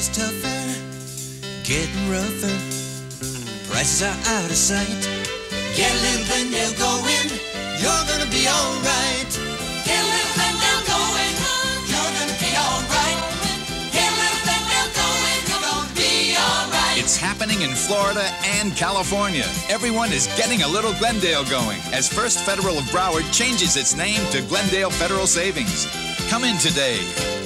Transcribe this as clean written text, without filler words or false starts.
is tougher, getting rougher. Prices are out of sight. Get a little Glendale going, you're gonna be alright. Get a little Glendale going, you're gonna be alright. Get a little Glendale going, you're gonna be alright. It's happening in Florida and California. Everyone is getting a little Glendale going as First Federal of Broward changes its name to Glendale Federal Savings. Come in today.